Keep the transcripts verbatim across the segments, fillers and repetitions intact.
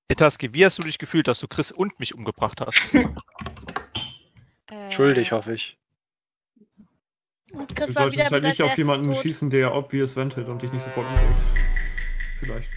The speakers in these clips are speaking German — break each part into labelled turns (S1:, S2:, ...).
S1: Tetaski, wie hast du dich gefühlt, dass du Chris und mich umgebracht hast?
S2: Äh,
S3: Schuldig, hoffe ich.
S2: Chris
S4: Du
S2: war wieder
S4: solltest halt
S2: mit
S4: nicht
S2: als
S4: auf jemanden
S2: erstes tot.
S4: schießen, der obvious ventet und dich nicht sofort umbringt. Vielleicht.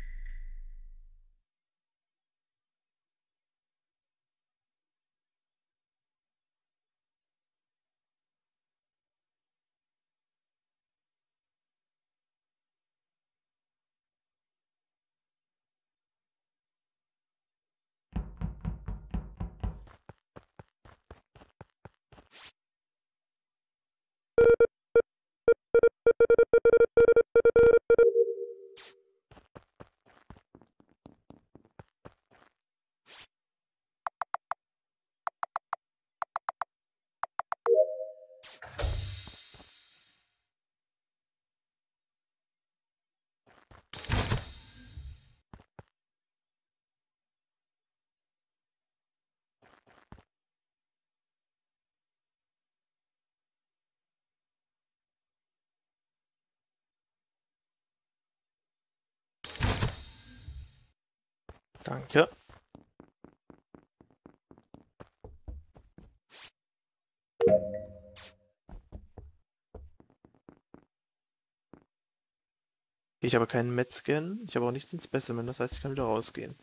S5: Danke. Ich habe keinen Met-Scan, ich habe auch nichts in Specimen, das heißt, ich kann wieder rausgehen.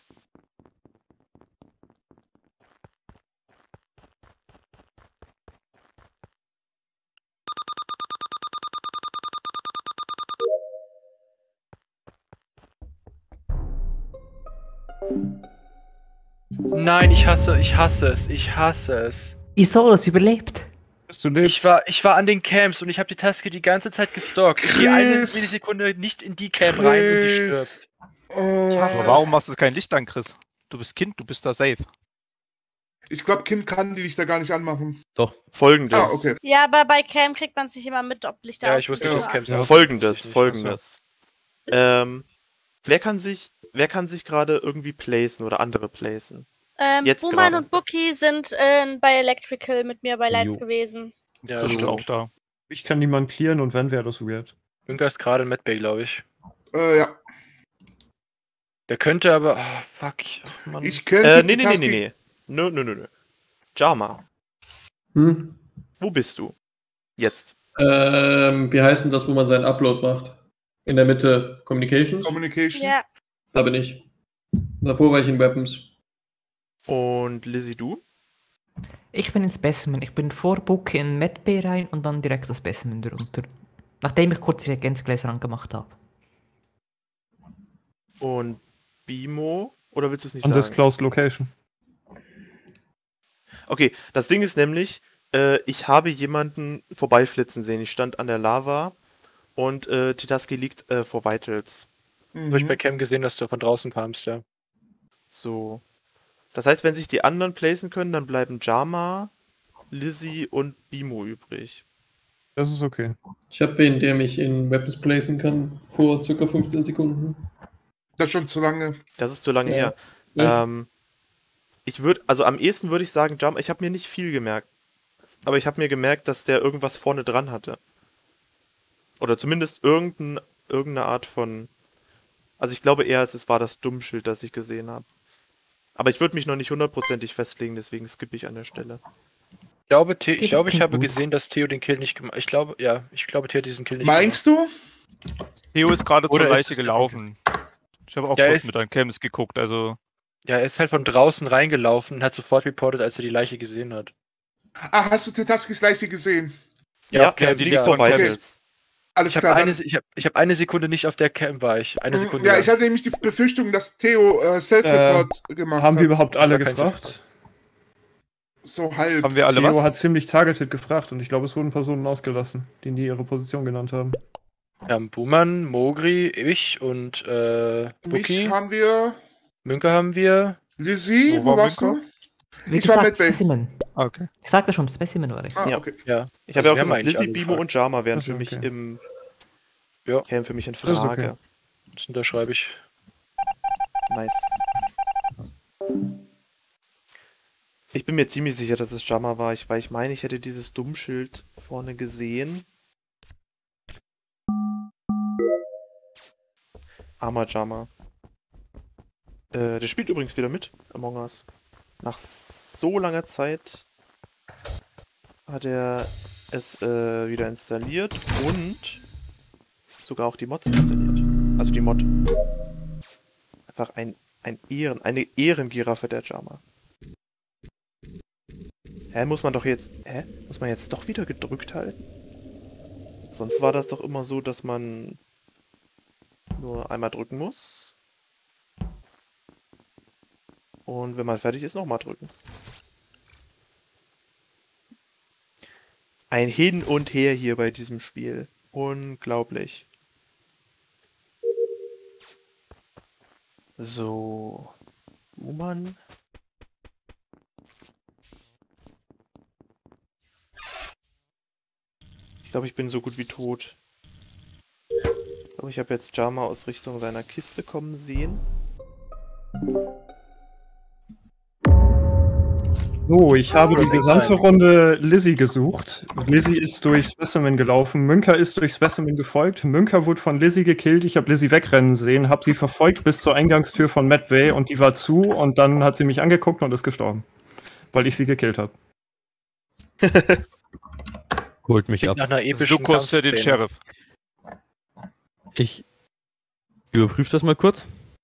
S3: Nein, ich hasse, ich hasse es, ich hasse es.
S6: Isolus überlebt.
S4: Bist du lebst?
S3: Ich war, ich war an den Camps und ich habe die Taske die ganze Zeit gestalkt. Ich gehe eine
S7: Chris!
S3: Millisekunde nicht in die Cam rein und sie stirbt.
S7: Oh.
S1: Aber warum machst du kein Licht an, Chris? Du bist Kind, du bist da safe.
S7: Ich glaube, Kind kann die Lichter gar nicht anmachen.
S5: Doch. Folgendes.
S7: Ah, okay.
S2: Ja, aber bei Cam kriegt man sich immer mit, ob Lichter
S3: Ja,
S2: aus
S3: ich wusste
S2: sind
S3: nicht, dass
S2: oder
S3: Camps
S4: Ja.
S3: aus-
S5: Folgendes,
S3: wusste ich nicht.
S5: folgendes. Ähm, wer kann sich, wer kann sich gerade irgendwie placen oder andere placen?
S2: Ähm,
S5: Jetzt
S2: Buhmann
S5: gerade.
S2: und Bookie sind äh, bei Electrical mit mir bei Lights
S6: Jo.
S2: gewesen.
S3: Ja,
S1: Bist
S3: stimmt.
S1: du auch da?
S4: Ich kann niemanden clearen und wenn, wäre das weird.
S3: Irgendwer ist gerade in Medbay, glaube ich.
S7: Äh, ja.
S3: Der könnte aber. Ah, fuck. Ach, Mann.
S7: Ich kenne
S5: Äh, nee, nee, nee, nee, nee. Nö, nö, nö, nö. Jama,
S8: Hm?
S5: wo bist du? Jetzt.
S8: Ähm, wie heißt denn das, wo man seinen Upload macht? In der Mitte Communications?
S7: Communication.
S2: Ja.
S8: Da bin ich. Davor war ich in Weapons.
S5: Und Lizzie, du?
S6: Ich bin in Specimen. Ich bin vor Book in Medbay rein und dann direkt das Specimen drunter. Nachdem ich kurz die Reagenzgläser angemacht habe.
S5: Und Bimo? Oder willst du es nicht sagen?
S4: Undisclosed Location.
S5: Okay, das Ding ist nämlich, äh, ich habe jemanden vorbeiflitzen sehen. Ich stand an der Lava und äh, Titaski liegt äh, vor Vitals.
S3: Habe ich bei
S7: Mhm.
S3: Cam gesehen, dass du von draußen kamst, ja.
S5: So. Das heißt, wenn sich die anderen placen können, dann bleiben Jama, Lizzie und Bimo übrig.
S4: Das ist okay.
S8: Ich habe wen, der mich in Weapons placen kann, vor circa fünfzehn Sekunden.
S7: Das ist schon zu lange.
S5: Das ist zu lange
S8: Ja.
S5: her.
S8: Ja.
S5: Ähm, ich würde, also am ehesten würde ich sagen, Jama, ich habe mir nicht viel gemerkt. Aber ich habe mir gemerkt, dass der irgendwas vorne dran hatte. Oder zumindest irgendein, irgendeine Art von. Also ich glaube eher, es war das Dummschild, das ich gesehen habe. Aber ich würde mich noch nicht hundertprozentig festlegen, deswegen skippe ich an der Stelle.
S3: Ich glaube, The ich,
S6: Geht
S3: glaube, ich
S6: gut.
S3: habe gesehen, dass Theo den Kill nicht gemacht hat. Ich glaube, ja, ich glaube, Theo hat diesen Kill nicht
S7: Meinst du?
S1: Theo ist gerade zur
S3: Oder ist
S1: Leiche
S3: es der
S1: gelaufen. Ich habe auch
S3: Ja,
S1: kurz
S3: ist-
S1: mit an Camps geguckt, also.
S3: gemacht. Ja, er ist halt von draußen reingelaufen und hat sofort reportet, als er die Leiche gesehen hat.
S7: Ah, hast du Tetaskis Leiche gesehen?
S5: Ja,
S3: auf Cam,
S5: die
S3: ja.
S5: liegt vor
S1: von Cam.
S5: Vitals.
S7: Alles
S3: Ich habe
S7: klar.
S3: eine,
S7: Dann,
S3: ich hab, ich hab eine Sekunde nicht auf der Cam war ich. Eine
S7: Mhm,
S3: Sekunde.
S7: ja,
S3: lang.
S7: ich hatte nämlich die Befürchtung, dass Theo äh, Self-Report gemacht
S4: Haben
S7: hat.
S4: wir überhaupt
S3: Das
S4: alle
S3: war kein
S4: gefragt?
S7: So halb.
S1: Haben wir alle
S4: Theo
S1: was?
S4: hat ziemlich targeted gefragt und ich glaube, es wurden Personen ausgelassen, die nie ihre Position genannt haben.
S3: Wir haben Buhmann, Mogri, ich und äh,
S7: Mich
S3: Bookie.
S7: haben wir.
S3: Münke haben wir.
S7: Lizzie,
S1: Wo
S7: wo,
S1: war
S7: warst
S1: Minko?
S7: du?
S6: Wie
S7: Ich war
S6: gesagt,
S7: Medbay.
S6: Specimen.
S1: Ah, okay.
S6: Ich sagte schon, Specimen war ich.
S7: Ah,
S5: Ja.
S7: okay.
S3: Ja.
S5: Ich habe
S3: Also
S5: ja auch
S3: wir haben
S5: gesagt,
S3: eigentlich
S5: Lizzie,
S3: alle
S5: Bimo
S3: gefragt.
S5: und Jama wären
S4: Das
S5: für
S4: ist
S5: mich
S4: okay.
S5: im.
S3: Ja.
S5: Kämen für mich in
S4: ist
S5: Frage.
S4: okay.
S3: Das unterschreibe ich.
S5: Nice. Ich bin mir ziemlich sicher, dass es Jama war, ich, weil ich meine, ich hätte dieses Dummschild vorne gesehen. Armer Jama. Äh, der spielt übrigens wieder mit, Among Us. Nach so langer Zeit hat er es äh, wieder installiert und sogar auch die Mods installiert. Also die Mod. Einfach ein, ein Ehren, eine Ehrengiraffe der Jama. Hä, muss man doch jetzt... Hä? Muss man jetzt doch wieder gedrückt halten? Sonst war das doch immer so, dass man nur einmal drücken muss. Und wenn man fertig ist, nochmal drücken. Ein Hin und Her hier bei diesem Spiel. Unglaublich. So. Buhmann. Ich glaube, ich bin so gut wie tot. Ich glaube, ich habe jetzt Jama aus Richtung seiner Kiste kommen sehen.
S4: So, ich habe
S3: Das
S4: die
S3: kann
S4: gesamte
S3: sein.
S4: Runde Lizzie gesucht. Lizzie ist durch Specimen gelaufen, Münker ist durch Specimen gefolgt, Münker wurde von Lizzie gekillt, ich habe Lizzie wegrennen sehen, habe sie verfolgt bis zur Eingangstür von Medway und die war zu und dann hat sie mich angeguckt und ist gestorben, weil ich sie gekillt habe.
S9: Holt mich
S3: Klingt
S9: ab.
S3: nach einer epischen
S1: Lukas Also für den
S3: Kampfszene.
S1: Sheriff.
S9: Ich überprüfe das mal kurz.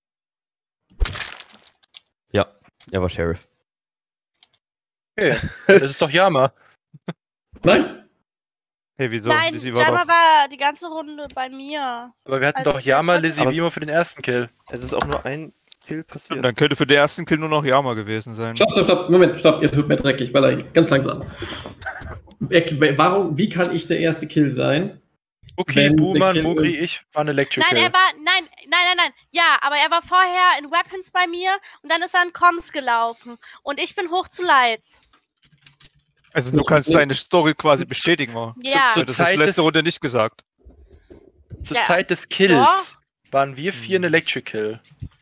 S9: Ja, er war Sheriff.
S3: Okay, das ist doch Yama.
S8: Nein?
S1: Hey, wieso?
S2: Nein,
S1: Lizzie war
S2: Jama
S1: doch-
S2: war die ganze Runde bei mir.
S3: Aber wir hatten
S2: Also,
S3: doch Yama,
S2: der-
S3: Lizzie,
S5: Aber-
S3: Beamer für den ersten Kill.
S5: Es ist auch nur ein Kill
S1: Und
S5: passiert.
S1: dann könnte für den ersten Kill nur noch Yama gewesen sein.
S8: Stopp, stopp, stopp. Moment, stopp. Ihr tut mir dreckig, weil er ganz langsam. Erkl- Warum, wie kann ich der erste Kill sein?
S3: Okay,
S8: Wenn der
S3: Buhmann,
S8: Kill-
S3: Mogri, ich waren Electrical.
S2: Nein, er war. Nein, nein, nein, nein. Ja, aber er war vorher in Weapons bei mir und dann ist er in Comms gelaufen. Und ich bin hoch zu Lights.
S1: Also du kannst seine Story quasi bestätigen. War.
S2: Ja.
S3: Zur
S1: Das hast du
S3: Zeit
S1: letzte
S3: des-
S1: Runde nicht gesagt.
S3: Zur
S2: Ja.
S3: Zeit des Kills waren wir vier in Electrical.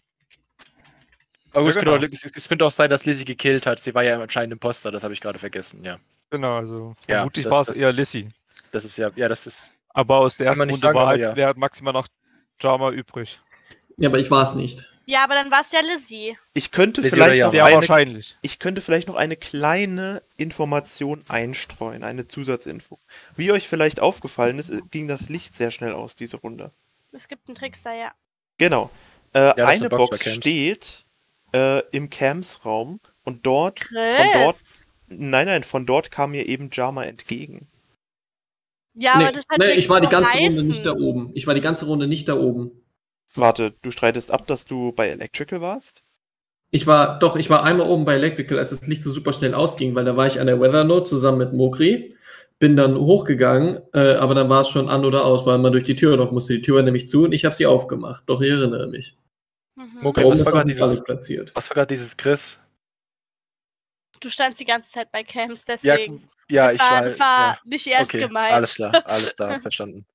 S3: Aber
S1: Ja,
S3: es,
S1: genau.
S3: könnte auch, es könnte auch sein, dass Lizzie gekillt hat. Sie war ja anscheinend Imposter, das habe ich gerade vergessen, ja.
S1: Genau, also
S3: Ja,
S1: vermutlich
S3: das-
S1: war es
S3: das-
S1: eher Lizzie.
S3: Das ist ja, ja, das ist.
S1: Aber aus der
S3: Kann
S1: ersten
S3: man
S1: Runde
S3: nicht sagen,
S1: war
S3: aber
S1: halt,
S3: ja.
S1: wer hat maximal noch Jama übrig.
S8: Ja, aber ich war es nicht.
S2: Ja, aber dann war es ja Lizzie.
S5: Ich könnte
S3: Lizzie
S5: vielleicht
S3: oder
S5: noch
S1: Sehr
S5: eine,
S1: wahrscheinlich.
S5: ich könnte vielleicht noch eine kleine Information einstreuen, eine Zusatzinfo. Wie euch vielleicht aufgefallen ist, ging das Licht sehr schnell aus, diese Runde.
S2: Es gibt einen Trickster, ja.
S5: Genau. Äh,
S3: das ist
S5: eine
S3: eine Box
S5: Box
S3: bei Camps.
S5: steht äh, im Camps-Raum und dort,
S2: Chris.
S5: von dort, nein, nein, von dort kam mir eben Jama entgegen.
S2: Ja,
S8: nee,
S2: aber das hat
S8: nee,
S2: nichts
S8: ich war die
S2: zu
S8: ganze Runde
S2: heißen.
S8: nicht da oben. Ich war die ganze Runde nicht da oben.
S5: Warte, du streitest ab, dass du bei Electrical warst?
S8: Ich war, doch, ich war einmal oben bei Electrical, als das Licht so super schnell ausging, weil da war ich an der Weather Node zusammen mit Mogri. Bin dann hochgegangen, äh, aber dann war es schon an oder aus, weil man durch die Tür noch musste. Die Tür war nämlich zu und ich habe sie aufgemacht. Doch, ich erinnere mich.
S2: Mhm.
S3: Mogri,
S8: Da oben
S3: was
S8: ist
S3: war
S8: noch
S3: gerade
S8: nicht alles
S3: dieses,
S8: platziert.
S3: was war gerade dieses Chris?
S2: Du standst die ganze Zeit bei Camps,
S3: Ja,
S2: deswegen.
S3: ja
S2: das
S3: ich
S2: war,
S3: war.
S2: das war
S3: ja.
S2: nicht ernst
S3: Okay,
S2: gemeint.
S3: alles klar, alles klar, verstanden.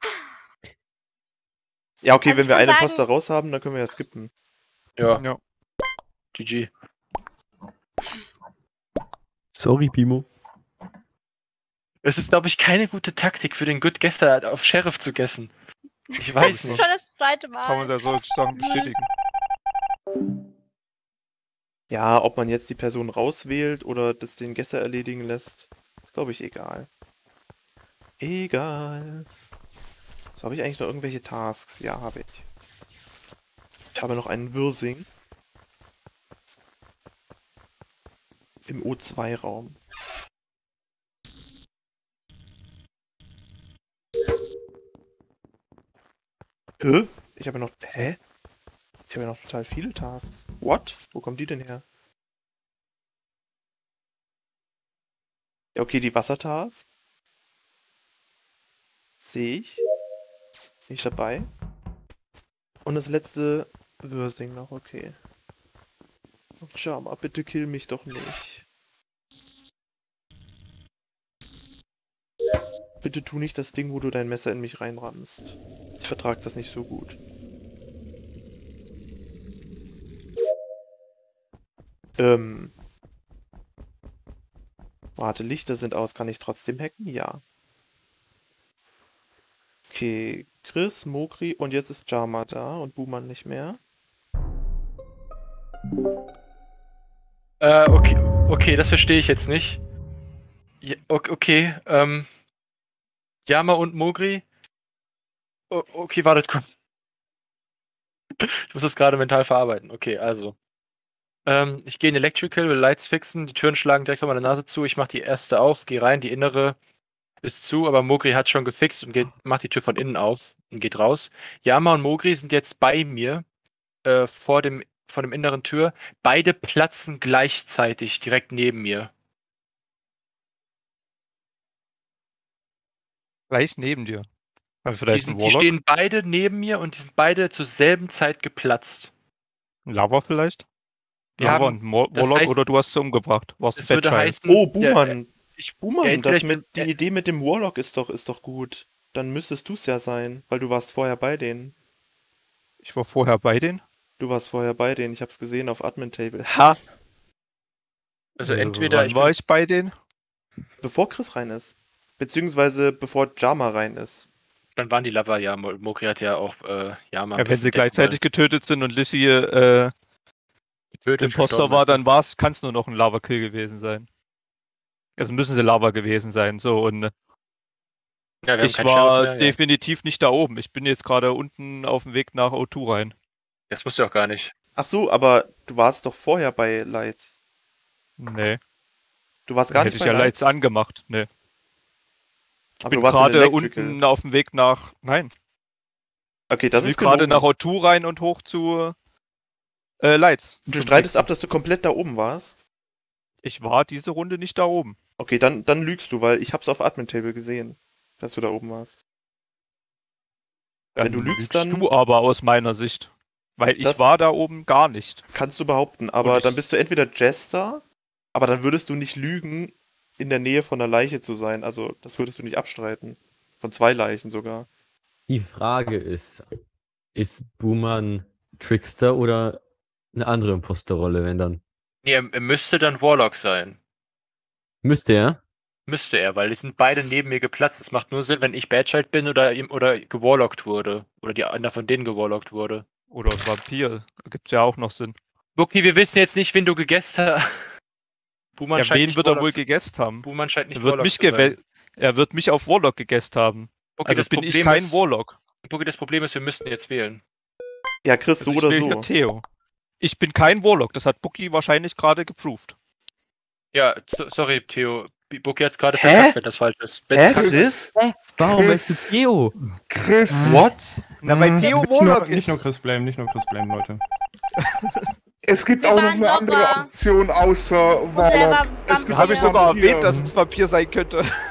S5: Ja, okay,
S2: Also
S5: wenn
S2: ich
S5: wir
S2: kann
S5: einen
S2: sagen-
S5: Imposter raus haben, dann können wir ja skippen.
S3: Ja,
S1: Ja.
S3: G G.
S9: Sorry, Pimo.
S3: Es ist, glaube ich, keine gute Taktik für den Good Guesser auf Sheriff zu gessen. Ich weiß
S2: Das ist
S3: nicht.
S2: schon das zweite
S1: Kann man
S2: Mal.
S1: da solche Sachen bestätigen.
S5: Ja, ob man jetzt die Person rauswählt oder das den Gesser erledigen lässt, ist, glaube ich, egal. Egal. So, habe ich eigentlich noch irgendwelche Tasks? Ja, habe ich. Ich habe noch einen Wirsing. Im O zwei Raum. Hä? Ich habe ja noch... Hä? Ich habe ja noch total viele Tasks. What? Wo kommen die denn her? Ja, okay, die Wassertask. Sehe ich. Nicht dabei. Und das letzte Wirsing noch, okay. Jama, bitte kill mich doch nicht. Bitte tu nicht das Ding, wo du dein Messer in mich reinrammst. Ich vertrag das nicht so gut. Ähm. Warte, Lichter sind aus. Kann ich trotzdem hacken? Ja. Okay, Chris, Mogri und jetzt ist Jama da und Buhmann nicht mehr.
S3: Äh, okay, okay, das verstehe ich jetzt nicht. Ja, okay, okay, ähm. Yama und Mogri? O okay, wartet kurz. Ich muss das gerade mental verarbeiten. Okay, also. Ähm, ich gehe in Electrical, will Lights fixen, die Türen schlagen direkt vor meiner Nase zu, ich mache die erste auf, gehe rein, die innere ist zu, aber Mogri hat schon gefixt und geht, macht die Tür von innen auf und geht raus. Yama und Mogri sind jetzt bei mir, äh, vor dem, vor dem inneren Tür. Beide platzen gleichzeitig direkt neben mir.
S1: Gleich neben dir. Aber
S3: Die,
S1: vielleicht ein
S3: sind, die
S1: Warlock?
S3: stehen beide neben mir und die sind beide zur selben Zeit geplatzt.
S1: Ein Lava vielleicht?
S3: Wir
S1: Lava
S3: haben-
S1: und Mo
S3: das
S1: Warlock
S3: heißt-
S1: oder du hast sie umgebracht. Warst
S3: Es würde
S1: Deadchild.
S3: heißen.
S5: Oh,
S3: der-
S5: Buhmann.
S3: ich,
S5: Buhmann,
S3: ja,
S5: das
S3: vielleicht
S5: mit,
S3: bin-
S5: die Idee mit dem Warlock ist doch, ist doch gut. Dann müsstest du es ja sein, weil du warst vorher bei denen.
S1: Ich war vorher bei denen.
S5: Du warst vorher bei denen, ich hab's gesehen auf Admin Table. Ha!
S3: Also
S1: Äh,
S3: entweder
S1: wann
S3: ich
S1: war
S3: bin,
S1: ich bei denen?
S5: Bevor Chris rein ist. Beziehungsweise bevor Jama rein ist.
S3: dann waren die Lava, ja, Mo- Mogri hat ja auch äh, Yama. ein
S1: Ja, wenn
S3: bisschen
S1: sie gleichzeitig getötet sind und Lissy äh,
S3: getötet,
S1: Imposter
S3: gestorben
S1: war,
S3: ist.
S1: dann war's, kann es nur noch ein Lava-Kill gewesen sein. Also müssen sie Lava gewesen sein. So, und äh,
S3: Ja, wir haben
S1: ich
S3: keinen
S1: war
S3: Sheriff mehr, ja.
S1: definitiv nicht da oben. Ich bin jetzt gerade unten auf dem Weg nach O zwei rein.
S3: Das musst du auch gar nicht.
S5: Ach so, aber du warst doch vorher bei Lights.
S1: Nee.
S5: Du warst
S1: Dann
S5: gar
S1: hätte
S5: nicht
S1: ich
S5: bei
S1: ja Lights
S5: Lights.
S1: angemacht. Nee. Ich
S5: Aber
S1: bin
S5: du warst in
S1: gerade
S5: Electrical.
S1: unten auf dem Weg nach. Nein.
S5: Okay, das
S1: ich
S5: ist
S1: bin gerade
S5: gelogen.
S1: nach O zwei rein und hoch zu äh, Lights.
S5: Du
S1: zum
S5: streitest
S1: Fixen.
S5: ab, dass du komplett da oben warst?
S1: Ich war diese Runde nicht da oben.
S5: Okay, dann, dann lügst du, weil ich hab's auf Admin Table gesehen, dass du da oben warst.
S1: Dann
S5: Wenn du lügst, dann-
S1: du aber aus meiner Sicht. Weil ich
S5: Das-
S1: war da oben gar nicht.
S5: Kannst du behaupten, aber
S1: Und ich-
S5: dann bist du entweder Jester, aber dann würdest du nicht lügen, in der Nähe von der Leiche zu sein. Also, das würdest du nicht abstreiten. Von zwei Leichen sogar.
S9: Die Frage ist, ist Boomer Trickster oder eine andere Imposterrolle, wenn dann?
S3: Nee, er, er müsste dann Warlock sein.
S9: Müsste er?
S3: Müsste er, weil die sind beide neben mir geplatzt. Es macht nur Sinn, wenn ich Badchild bin oder, ihm- oder gewarlockt wurde. Oder die einer von denen gewarlockt wurde.
S1: Oder ein Vampir. Gibt ja auch noch Sinn.
S3: Bucky, wir wissen jetzt nicht, wen du gegessen hast. Buhmann
S1: Ja,
S3: scheint
S1: wen
S3: nicht
S1: wird er
S3: Warlock
S1: wohl
S3: zu-
S1: gegessen haben?
S3: Buhmann scheint nicht
S1: Er wird,
S3: Warlock
S1: mich
S3: zu sein.
S1: gewäh- er wird mich auf Warlock gegessen haben.
S3: Bucky,
S1: Also
S3: das
S1: bin ich
S3: Problem
S1: kein
S3: ist,
S1: Warlock.
S3: Bucky, das Problem ist, wir müssten jetzt wählen.
S5: Ja, Chris,
S1: Also
S5: so
S1: ich
S5: oder
S1: will
S5: so.
S1: hier Theo. Ich bin kein Warlock. Das hat Bucky wahrscheinlich gerade geproved.
S3: Ja, so, sorry, Theo. Bucky hat es gerade
S5: Hä?
S3: verkackt, wenn das falsch ist.
S5: Hä,
S3: Wenn's-
S5: Chris?
S9: Warum
S7: Chris.
S9: bist du Theo?
S7: Chris,
S5: What?
S1: Na, weil
S4: Mhm,
S1: Theo
S4: nicht
S1: Warlock
S4: nur, nicht
S1: ist.
S4: nur Chris Blame, nicht nur Chris Blame, Leute.
S7: es gibt
S2: Wir
S7: auch noch
S2: waren
S7: eine andere
S2: Logger.
S7: Option außer
S2: der war
S7: Warlock. Es
S2: Vampir.
S7: gibt
S1: Habe ich
S7: einen
S1: sogar
S7: Vampir.
S1: erwähnt, dass es ein Vampir sein könnte.